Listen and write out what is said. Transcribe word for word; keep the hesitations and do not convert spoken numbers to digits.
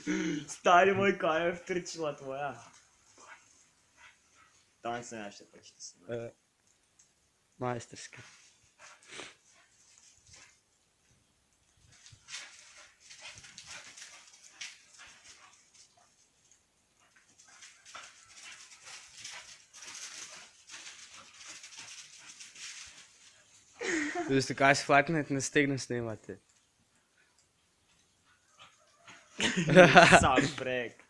Stari moj, kaj je vtrčila tvoja? Tam sem ja še početi snimati. E, majsterski. Veste, kaj se flaknet ne stegne snemati? Sam prek.